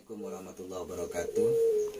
Assalamualaikum warahmatullahi wabarakatuh.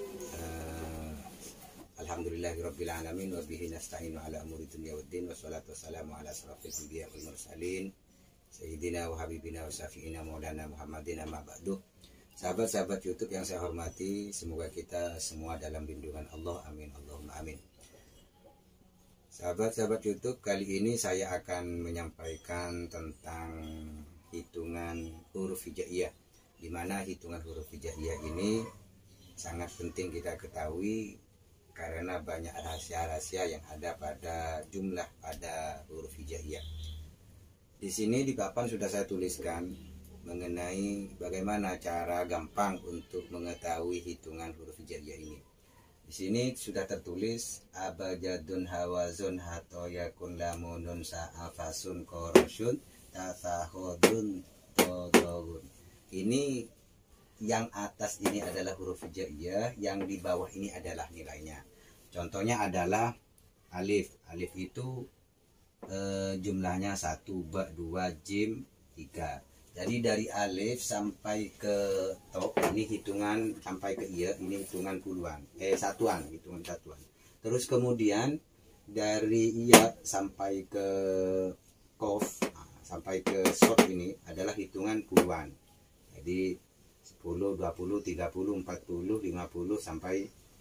Alhamdulillahirabbil alamin wa bihi nasta'inu ala umuri dunya waddin wassalatu wassalamu ala asrofil anbiya wal mursalin sayyidina wa habibina wa syafi'ina maulana Muhammadin amma ba'du. Sahabat-sahabat YouTube yang saya hormati, semoga kita semua dalam lindungan Allah, amin Allahumma amin. Sahabat-sahabat YouTube, kali ini saya akan menyampaikan tentang hitungan huruf hijaiyah, di mana hitungan huruf hijaiyah ini sangat penting kita ketahui karena banyak rahasia-rahasia yang ada pada jumlah pada huruf hijaiyah. Di sini di papan sudah saya tuliskan mengenai bagaimana cara gampang untuk mengetahui hitungan huruf hijaiyah ini. Di sini sudah tertulis abajadun hawazun hatoyakun lamunun sa'afasun korosyun tasahodun todawun. Ini yang atas ini adalah huruf hijaiyah, yang di bawah ini adalah nilainya. Contohnya adalah alif. Alif itu jumlahnya 1, ba, 2, jim, 3. Jadi dari alif sampai ke to ini hitungan sampai ke iya ini hitungan puluhan, satuan, hitungan satuan. Terus kemudian dari iya sampai ke kof sampai ke sod ini adalah hitungan puluhan. Jadi 10, 20, 30, 40, 50 sampai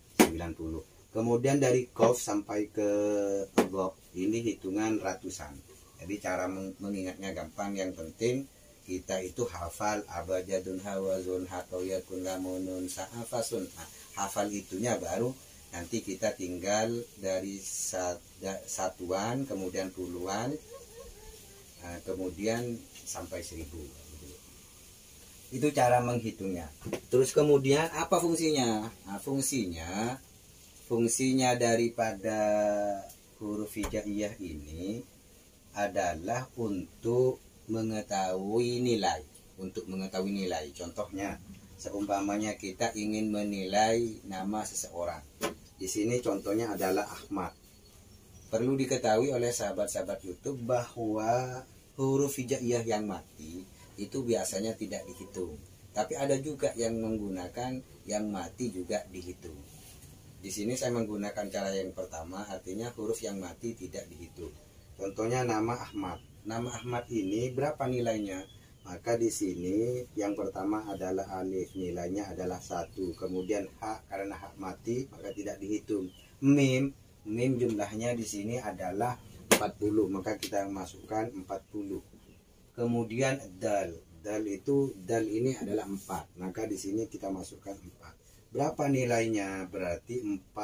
90. Kemudian dari kof sampai ke gok ini hitungan ratusan. Jadi cara mengingatnya gampang, yang penting kita itu hafal abajadun hawazun hatoyakun lamunun sa'afasun. Hafal itunya baru nanti kita tinggal dari satuan, kemudian puluhan, kemudian sampai 1000. Itu cara menghitungnya. Terus kemudian apa fungsinya? Nah, fungsinya daripada huruf hijaiyah ini adalah untuk mengetahui nilai. Contohnya, seumpamanya kita ingin menilai nama seseorang. Di sini contohnya adalah Ahmad. Perlu diketahui oleh sahabat-sahabat YouTube bahwa huruf hijaiyah yang mati itu biasanya tidak dihitung. Tapi ada juga yang menggunakan yang mati juga dihitung. Di sini saya menggunakan cara yang pertama, artinya huruf yang mati tidak dihitung. Contohnya nama Ahmad. Nama Ahmad ini berapa nilainya? Maka di sini yang pertama adalah alif, nilainya adalah 1. Kemudian hak, karena hak mati maka tidak dihitung. Mim jumlahnya di sini adalah 40, maka kita masukkan 40. Kemudian dal ini adalah 4, maka di sini kita masukkan 4. Berapa nilainya? Berarti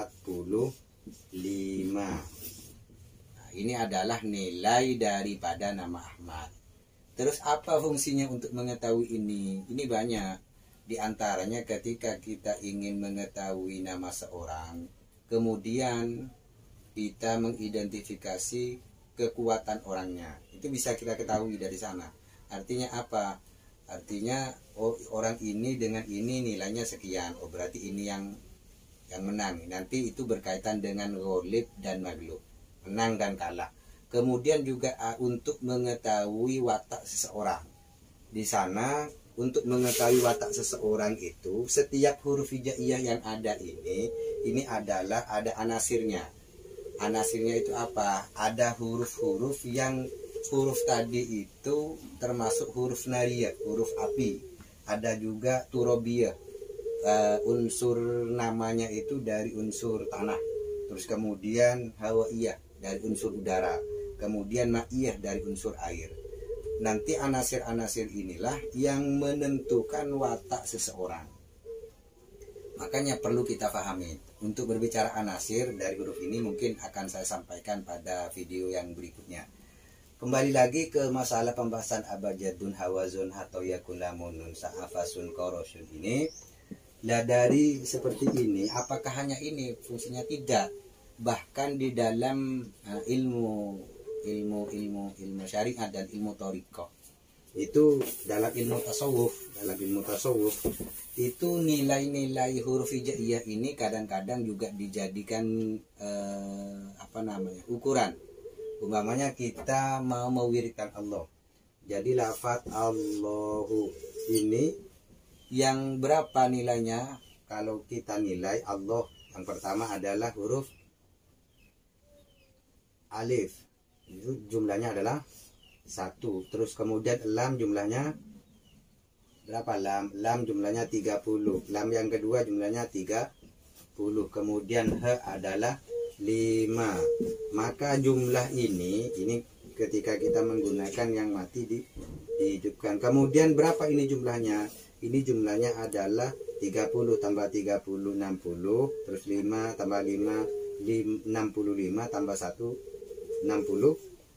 45. Ini adalah nilai daripada nama Ahmad. Terus apa fungsinya untuk mengetahui ini? Ini banyak. Di antaranya ketika kita ingin mengetahui nama seorang, kemudian kita mengidentifikasi kekuatan orangnya. Itu bisa kita ketahui dari sana. Artinya apa? Artinya orang ini dengan ini nilainya sekian. Oh, berarti ini yang menang. Nanti itu berkaitan dengan ghalib dan maghlub, menang dan kalah. Kemudian juga untuk mengetahui watak seseorang. Di sana untuk mengetahui watak seseorang itu setiap huruf hijaiyah yang ada ini adalah ada anasirnya. Anasirnya itu apa? Ada huruf-huruf yang huruf tadi itu termasuk huruf nariyah, huruf api. Ada juga turobiyah, unsur namanya itu dari unsur tanah. Terus kemudian hawaiyah dari unsur udara, kemudian ma'iyah dari unsur air. Nanti anasir-anasir inilah yang menentukan watak seseorang. Makanya perlu kita pahami. Untuk berbicara anasir dari huruf ini mungkin akan saya sampaikan pada video yang berikutnya. Kembali lagi ke masalah pembahasan abajadun hawazun hatoyakun lamunun sa'afasun korosyun ini. Nah, dari seperti ini, apakah hanya ini fungsinya? Tidak. Bahkan di dalam ilmu syariat dan ilmu thariqah, itu dalam ilmu tasawuf itu nilai-nilai huruf hijaiyah ini kadang-kadang juga dijadikan ukuran. Umpamanya kita mau mewiridkan Allah, jadi lafaz Allahu ini yang berapa nilainya? Kalau kita nilai Allah, yang pertama adalah huruf alif, itu jumlahnya adalah 1. Terus kemudian lam jumlahnya berapa? Lam jumlahnya 30. Lam yang kedua jumlahnya 30. Kemudian he adalah 5. Maka jumlah ini ketika kita menggunakan yang mati dihidupkan. Kemudian berapa ini jumlahnya? Ini jumlahnya adalah 30 tambah 30 60, terus 5 tambah 5 65 tambah 1 60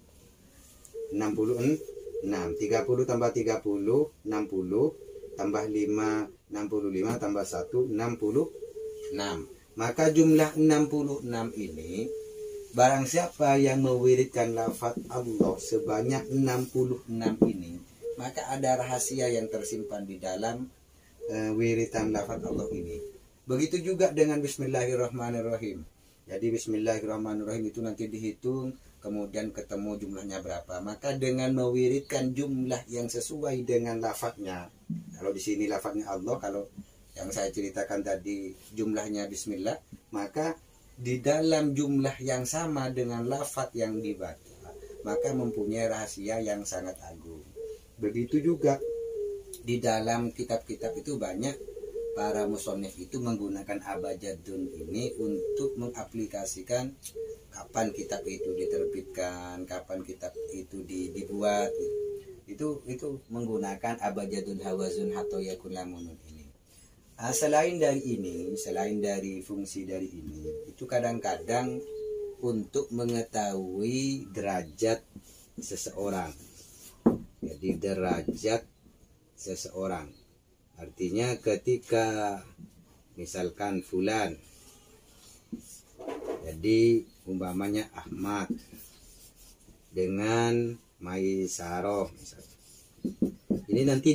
66. 30 tambah 30 60 tambah 5 65 tambah 1 66. Maka jumlah 66 ini, barang siapa yang mewiridkan lafaz Allah sebanyak 66 ini, maka ada rahasia yang tersimpan di dalam wiridan lafaz Allah ini. Begitu juga dengan Bismillahirrahmanirrahim. Jadi Bismillahirrahmanirrahim itu nanti dihitung, kemudian ketemu jumlahnya berapa. Maka dengan mewiridkan jumlah yang sesuai dengan lafaznya. Kalau di sini lafaznya Allah, kalau yang saya ceritakan tadi jumlahnya Bismillah, maka di dalam jumlah yang sama dengan lafaz yang dibaca, maka mempunyai rahasia yang sangat agung. Begitu juga di dalam kitab-kitab itu banyak para musonif itu menggunakan abajadun ini untuk mengaplikasikan kapan kitab itu diterbitkan, kapan kitab itu dibuat. Itu menggunakan abajadun hawazun hatoyakun lamunun ini. Selain dari fungsi dari ini, itu kadang-kadang untuk mengetahui derajat seseorang. Jadi derajat seseorang, artinya ketika misalkan fulan, jadi umpamanya Ahmad dengan Maisaroh misalnya, ini nanti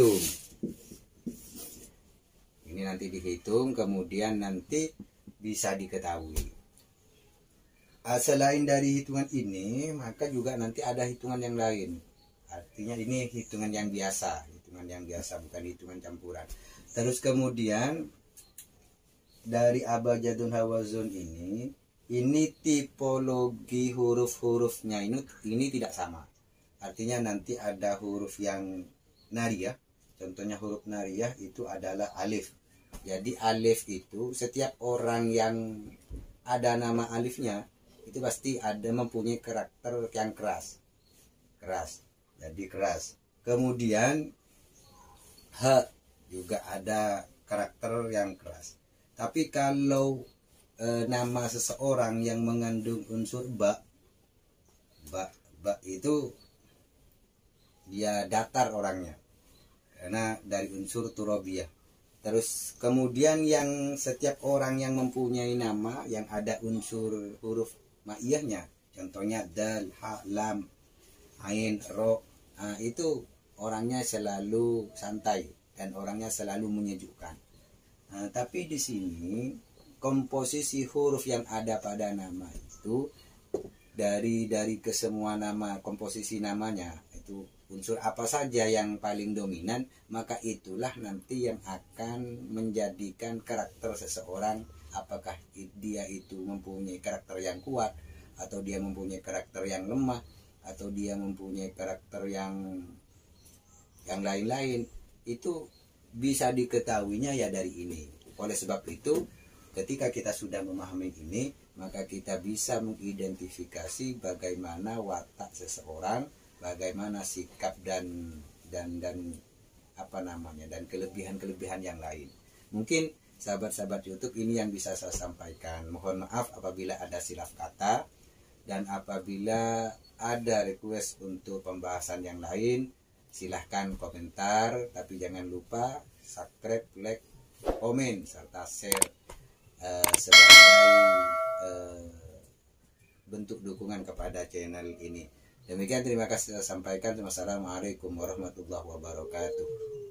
dihitung, kemudian nanti bisa diketahui. Selain dari hitungan ini, maka juga nanti ada hitungan yang lain. Artinya ini hitungan yang biasa, bukan hitungan campuran. Terus kemudian dari abajadun hawazun ini tipologi huruf-hurufnya ini tidak sama. Artinya nanti ada huruf yang nariyah. Contohnya huruf nariyah itu adalah alif. Jadi alif itu setiap orang yang ada nama alifnya itu pasti mempunyai karakter yang keras. Jadi keras. Kemudian H juga ada karakter yang keras. Tapi kalau nama seseorang yang mengandung unsur ba itu dia datar orangnya, karena dari unsur turabiyah. Terus kemudian yang setiap orang yang mempunyai nama yang ada unsur huruf ma'iyahnya, contohnya dal, ha, lam, ain, ro, itu orangnya selalu santai dan orangnya selalu menyejukkan. Tapi di sini komposisi huruf yang ada pada nama itu dari kesemua nama, komposisi namanya itu unsur apa saja yang paling dominan, maka itulah nanti yang akan menjadikan karakter seseorang, apakah dia itu mempunyai karakter yang kuat, atau dia mempunyai karakter yang lemah, atau dia mempunyai karakter yang lain-lain. Itu bisa diketahuinya ya dari ini. Oleh sebab itu, ketika kita sudah memahami ini, maka kita bisa mengidentifikasi bagaimana watak seseorang, bagaimana sikap dan kelebihan-kelebihan yang lain. Mungkin sahabat-sahabat YouTube ini yang bisa saya sampaikan. Mohon maaf apabila ada silap kata, dan apabila ada request untuk pembahasan yang lain, silahkan komentar. Tapi jangan lupa subscribe, like, komen, serta share sebagai bentuk dukungan kepada channel ini. Demikian, terima kasih saya sampaikan. Wassalamualaikum warahmatullahi wabarakatuh.